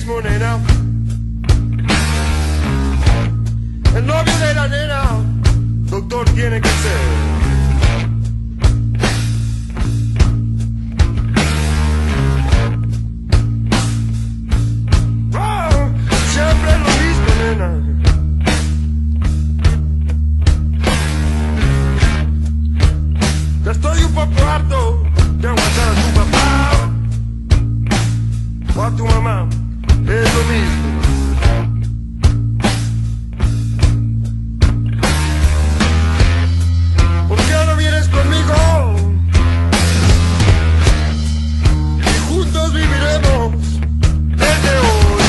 mismo, nena. El novio de la nena, doctor tiene que ser. Ya estoy un poco harto de aguantar a tu papá o a tu mamá, es lo mismo. ¿Por qué no vienes conmigo? Y juntos viviremos desde hoy.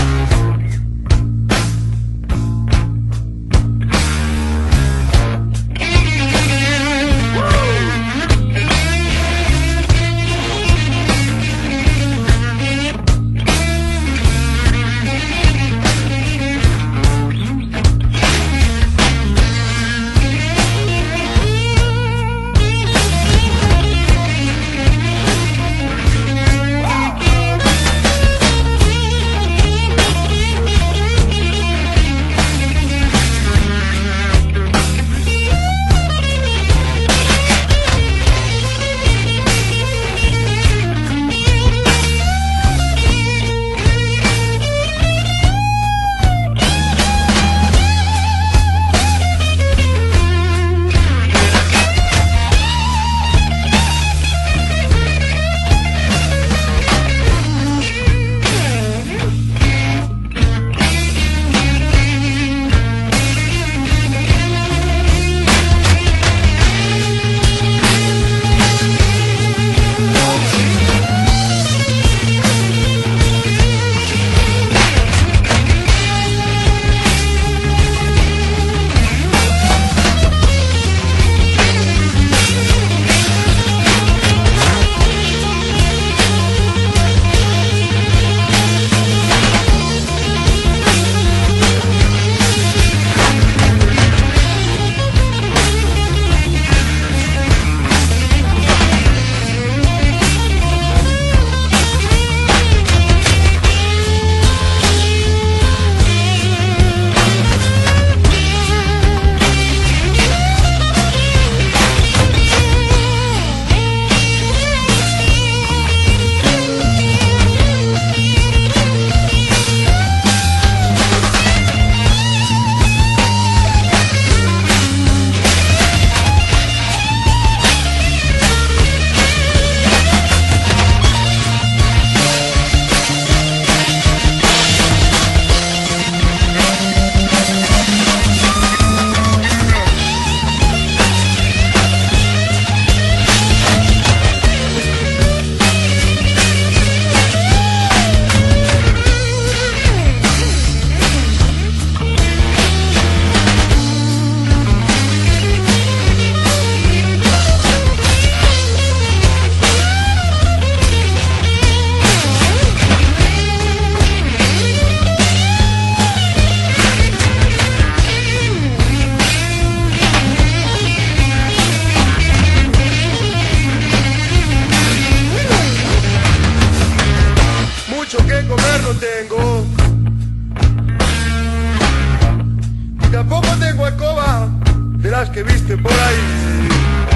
Que comer no tengo y tampoco tengo alcoba de las que viste por ahí.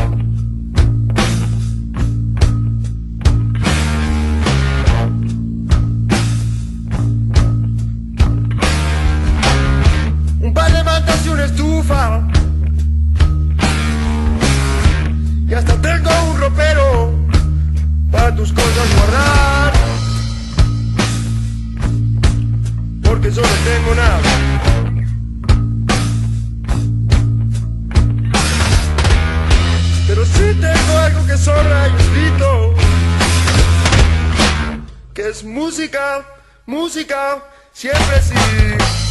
Un par de mantas y una estufa y hasta tengo un ropero para tus cosas guardar. Porque yo no tengo nada. Pero sí tengo algo que sobra y escrito, que es música, música, siempre sí.